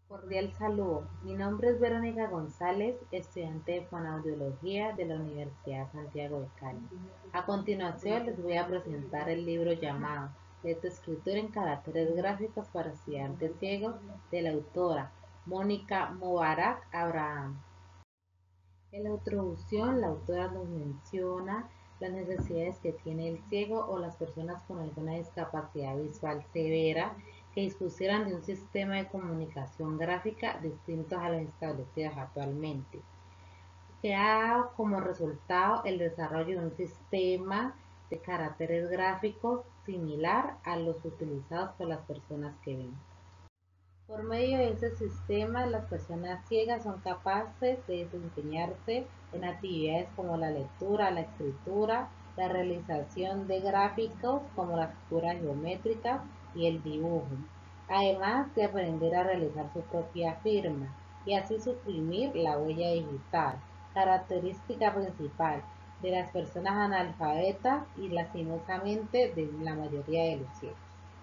Cordial saludo. Mi nombre es Verónica González, estudiante de Fonoaudiología de la Universidad Santiago de Cali. A continuación les voy a presentar el libro llamado Lectoescritura en caracteres gráficos para estudiantes ciegos de la autora Mónica Mubarak Abraham. En la introducción, la autora nos menciona las necesidades que tiene el ciego o las personas con alguna discapacidad visual severa que dispusieran de un sistema de comunicación gráfica distinto a los establecidos actualmente, que ha dado como resultado el desarrollo de un sistema de caracteres gráficos similar a los utilizados por las personas que ven. Por medio de ese sistema, las personas ciegas son capaces de desempeñarse en actividades como la lectura, la escritura, la realización de gráficos como la figura geométrica y el dibujo, además de aprender a realizar su propia firma y así suprimir la huella digital, característica principal de las personas analfabetas y lastimosamente de la mayoría de los ciegos.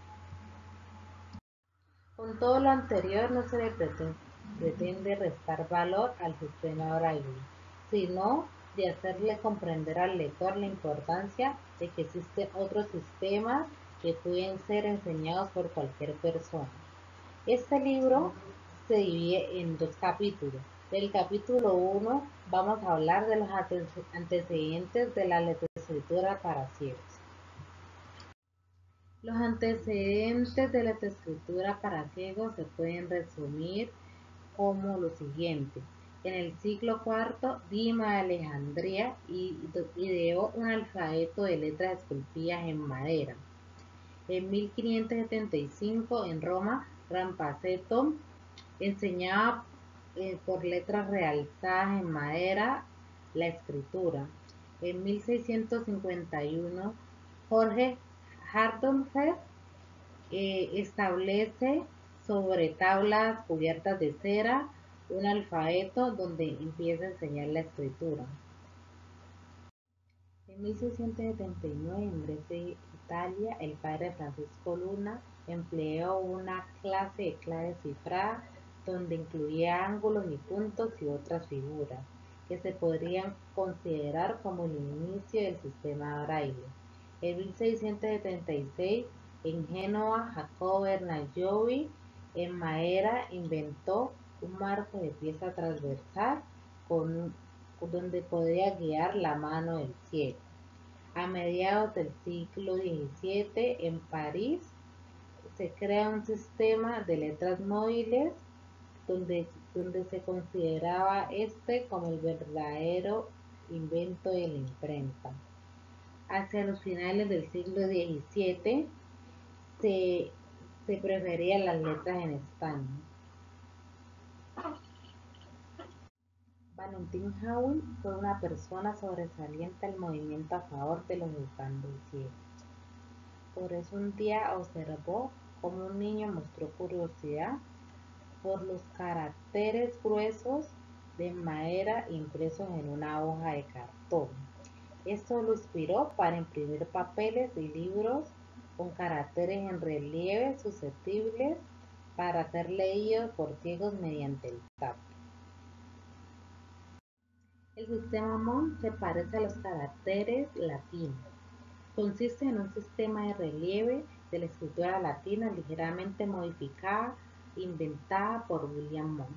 Con todo lo anterior no se le pretende restar valor al sistema Braille, sino de hacerle comprender al lector la importancia de que existen otros sistemas que pueden ser enseñados por cualquier persona. Este libro se divide en dos capítulos. Del capítulo 1 vamos a hablar de los antecedentes de la lectoescritura para ciegos. Los antecedentes de la escritura para ciegos se pueden resumir como lo siguiente. En el siglo IV, Dima de Alejandría ideó un alfabeto de letras esculpidas en madera. En 1575, en Roma, Rampaceto enseñaba por letras realzadas en madera la escritura. En 1651, Jorge Hardenfeld establece sobre tablas cubiertas de cera un alfabeto donde empieza a enseñar la escritura. En 1679, en Brescia, Italia, el padre Francisco Luna empleó una clase de clave cifrada donde incluía ángulos y puntos y otras figuras que se podrían considerar como el inicio del sistema Braille. En 1676, en Génova, Jacobo Bernardoni en madera inventó un marco de pieza transversal con donde podía guiar la mano del ciego. A mediados del siglo XVII, en París, se crea un sistema de letras móviles donde se consideraba este como el verdadero invento de la imprenta. Hacia los finales del siglo XVII se, se preferían las letras en español. Valentín Howell fue una persona sobresaliente al movimiento a favor de los estándares ciegos. Por eso un día observó cómo un niño mostró curiosidad por los caracteres gruesos de madera impresos en una hoja de cartón. Esto lo inspiró para imprimir papeles y libros con caracteres en relieve susceptibles para ser leídos por ciegos mediante el tacto. El sistema MON se parece a los caracteres latinos. Consiste en un sistema de relieve de la escritura latina ligeramente modificada, inventada por William Monk.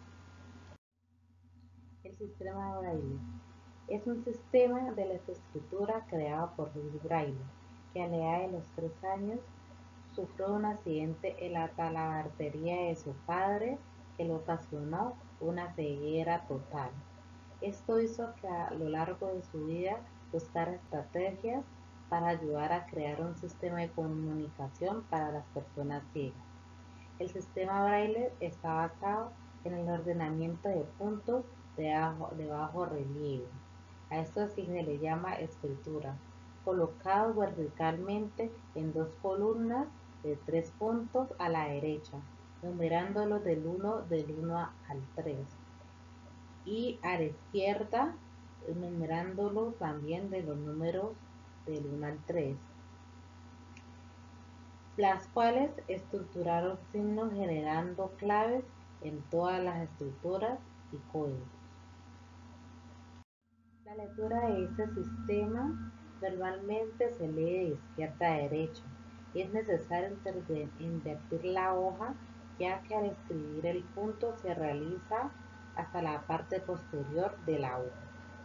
El sistema Braille es un sistema de lectoescritura creado por Louis Braille, que a la edad de los 3 años sufrió un accidente en la talabartería de su padre que le ocasionó una ceguera total. Esto hizo que a lo largo de su vida buscara estrategias para ayudar a crear un sistema de comunicación para las personas ciegas. El sistema Braille está basado en el ordenamiento de puntos de bajo relieve. A esto sí se le llama escritura, colocados verticalmente en dos columnas de 3 puntos a la derecha, numerándolos del 1 al 3 y a la izquierda numerándolo también de los números del 1 al 3, las cuales estructuraron signos generando claves en todas las estructuras y códigos. La lectura de este sistema normalmente se lee de izquierda a derecha y es necesario invertir la hoja, ya que al escribir el punto se realiza hasta la parte posterior de la hoja.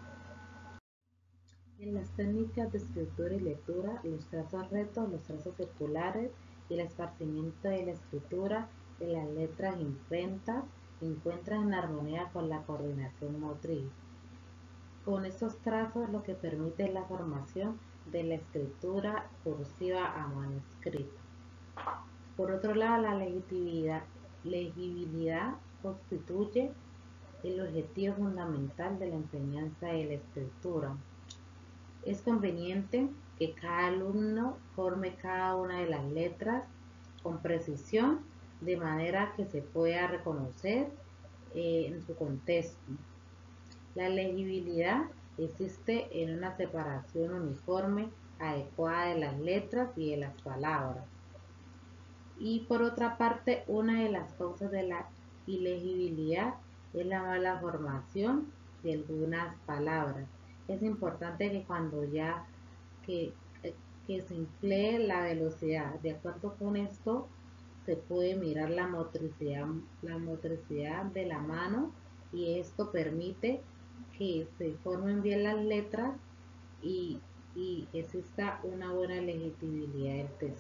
En las técnicas de escritura y lectura, los trazos rectos, los trazos circulares y el esparcimiento de la escritura de las letras imprentas se encuentran en armonía con la coordinación motriz. Con estos trazos lo que permite la formación de la escritura cursiva a mano escrita. Por otro lado, la legibilidad constituye el objetivo fundamental de la enseñanza de la escritura. Es conveniente que cada alumno forme cada una de las letras con precisión, de manera que se pueda reconocer en su contexto. La legibilidad existe en una separación uniforme, adecuada de las letras y de las palabras. Y por otra parte, una de las causas de la ilegibilidad es la mala formación de algunas palabras. Es importante que cuando que, que se emplee la velocidad. De acuerdo con esto, se puede mirar la motricidad de la mano, y esto permite que se formen bien las letras y, y exista una buena legibilidad del texto.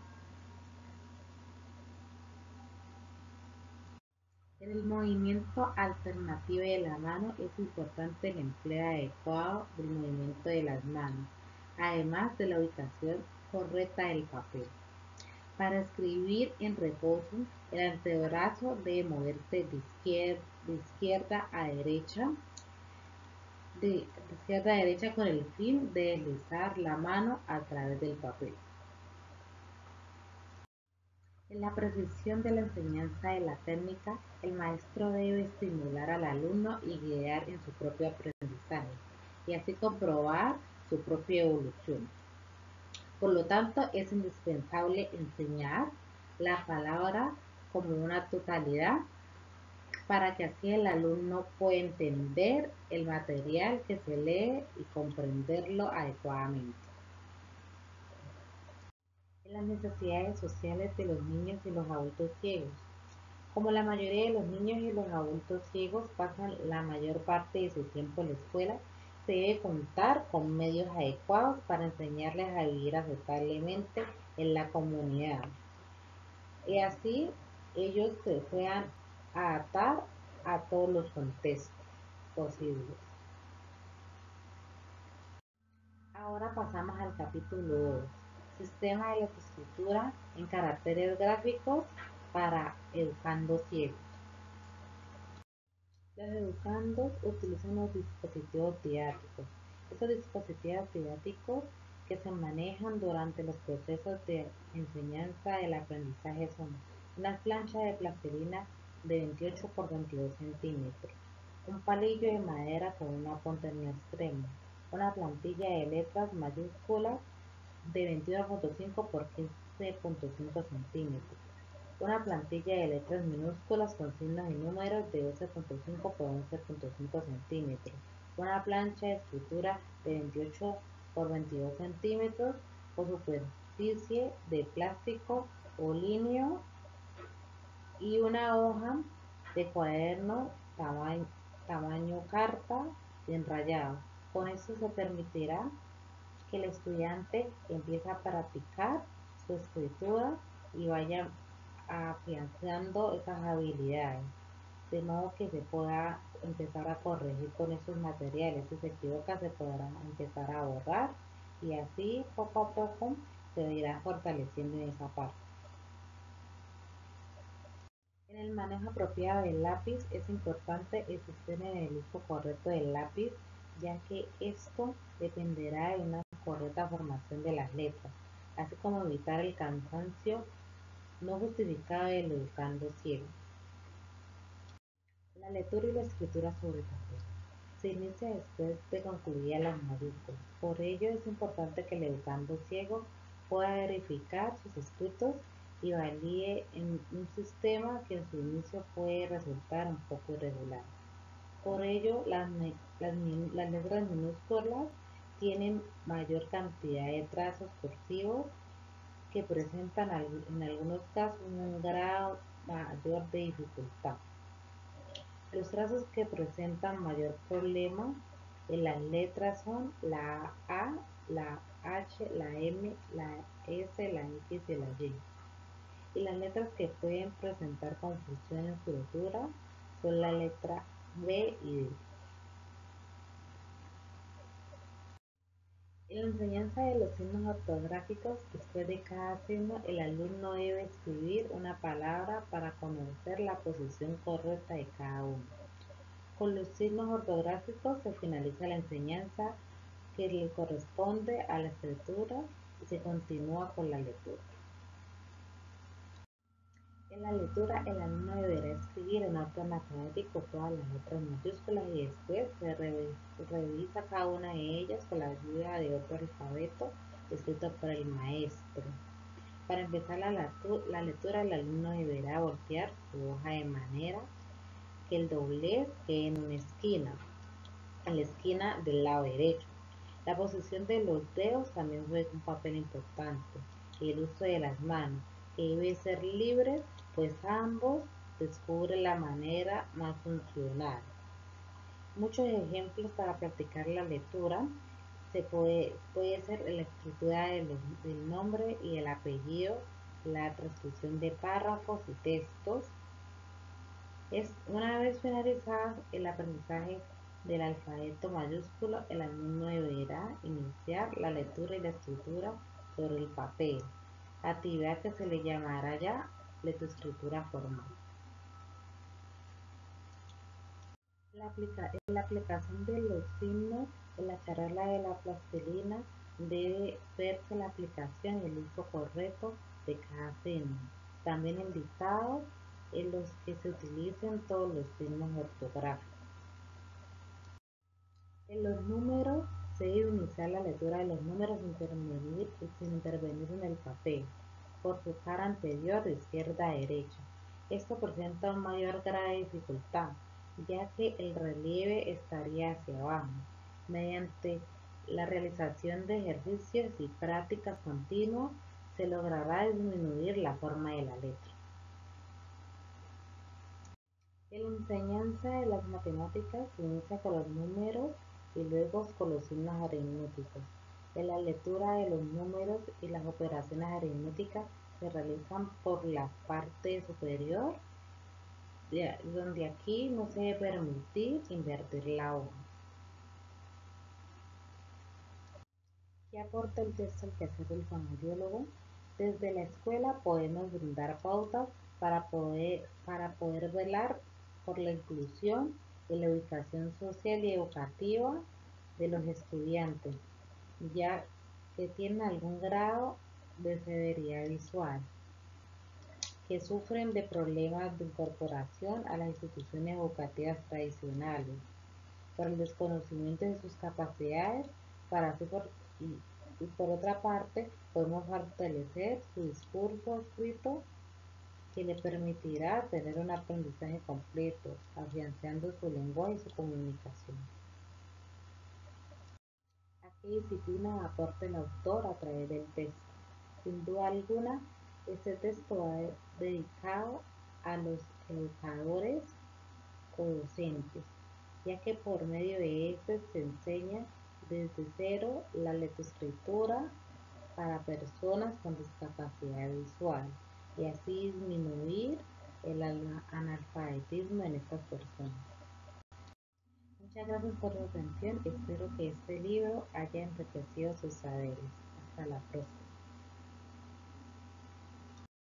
En el movimiento alternativo de la mano es importante el empleo adecuado del movimiento de las manos, además de la ubicación correcta del papel. Para escribir en reposo, el antebrazo debe moverse de izquierda a derecha, con el fin de deslizar la mano a través del papel. En la precisión de la enseñanza de la técnica, el maestro debe estimular al alumno y guiar en su propio aprendizaje, y así comprobar su propia evolución. Por lo tanto, es indispensable enseñar la palabra como una totalidad, para que así el alumno pueda entender el material que se lee y comprenderlo adecuadamente. En las necesidades sociales de los niños y los adultos ciegos. Como la mayoría de los niños y los adultos ciegos pasan la mayor parte de su tiempo en la escuela, se debe contar con medios adecuados para enseñarles a vivir aceptablemente en la comunidad, y así ellos se puedan adaptar a todos los contextos posibles. Ahora pasamos al capítulo 2, Sistema de escritura en caracteres gráficos para educandos ciegos. Los educandos utilizan los dispositivos didácticos. Estos dispositivos didácticos que se manejan durante los procesos de enseñanza del aprendizaje son una plancha de plastilina de 28 por 22 centímetros, un palillo de madera con una punta en el extremo, una plantilla de letras mayúsculas de 21.5 por 15.5 centímetros, una plantilla de letras minúsculas con signos y números de 12.5 por 11.5 centímetros, una plancha de escritura de 28 por 22 centímetros o superficie de plástico o líneo, y una hoja de cuaderno tamaño carta bien rayado. Con esto se permitirá que el estudiante empiece a practicar su escritura y vaya afianzando esas habilidades, de modo que se pueda empezar a corregir con esos materiales. Si se equivoca, se podrá empezar a borrar, y así poco a poco se irá fortaleciendo en esa parte. En el manejo apropiado del lápiz es importante insistir en el uso correcto del lápiz, ya que esto dependerá de una correcta formación de las letras, así como evitar el cansancio no justificado del educando ciego. La lectura y la escritura sobre papel se inicia después de concluir las mayúsculas. Por ello es importante que el educando ciego pueda verificar sus escritos y valide en un sistema que en su inicio puede resultar un poco irregular. Por ello, las letras minúsculas tienen mayor cantidad de trazos cursivos que presentan en algunos casos un grado mayor de dificultad. Los trazos que presentan mayor problema en las letras son la A, la H, la M, la S, la X y la Y. Y las letras que pueden presentar confusión en su lectura son la letra B y D. En la enseñanza de los signos ortográficos, después de cada signo, el alumno debe escribir una palabra para conocer la posición correcta de cada uno. Con los signos ortográficos se finaliza la enseñanza que le corresponde a la escritura y se continúa con la lectura. En la lectura, el alumno deberá escribir en orden alfabético todas las letras mayúsculas y después se revisa cada una de ellas con la ayuda de otro alfabeto escrito por el maestro. Para empezar la lectura, el alumno deberá voltear su hoja de manera que el doblez quede en la esquina del lado derecho. La posición de los dedos también juega un papel importante. Y el uso de las manos, que debe ser libre, pues ambos descubren la manera más funcional. Muchos ejemplos para practicar la lectura puede ser la escritura del nombre y el apellido, la transcripción de párrafos y textos. Una vez finalizado el aprendizaje del alfabeto mayúsculo, el alumno deberá iniciar la lectura y la escritura sobre el papel, actividad que se le llamará ya lectoescritura formal. La aplicación de los signos en la charla de la plastilina debe verse la aplicación y el uso correcto de cada signo. También en dictados en los que se utilicen todos los signos ortográficos. En los números se debe iniciar la lectura de los números sin intervenir en el papel, por su cara anterior de izquierda a derecha. Esto presenta un mayor grado de dificultad, ya que el relieve estaría hacia abajo. Mediante la realización de ejercicios y prácticas continuas, se logrará disminuir la forma de la letra. En la enseñanza de las matemáticas se inicia con los números y luego con los signos aritméticos. En la lectura de los números y las operaciones aritméticas se realizan por la parte superior, donde aquí no se debe permitir invertir la hoja. ¿Qué aporta el texto al quehacer del fonoaudiólogo? Desde la escuela podemos brindar pautas para poder velar por la inclusión y la educación social y educativa de los estudiantes, ya que tienen algún grado de severidad visual, que sufren de problemas de incorporación a las instituciones educativas tradicionales, por el desconocimiento de sus capacidades y, y por otra parte podemos fortalecer su discurso escrito que le permitirá tener un aprendizaje completo, afianzando su lenguaje y su comunicación. ¿A qué disciplina aporta el autor a través del texto? Sin duda alguna, este texto va dedicado a los educadores o docentes, ya que por medio de este se enseña desde cero la lectoescritura para personas con discapacidad visual y así disminuir el analfabetismo en estas personas. Muchas gracias por su atención. Espero que este libro haya enriquecido sus saberes. Hasta la próxima.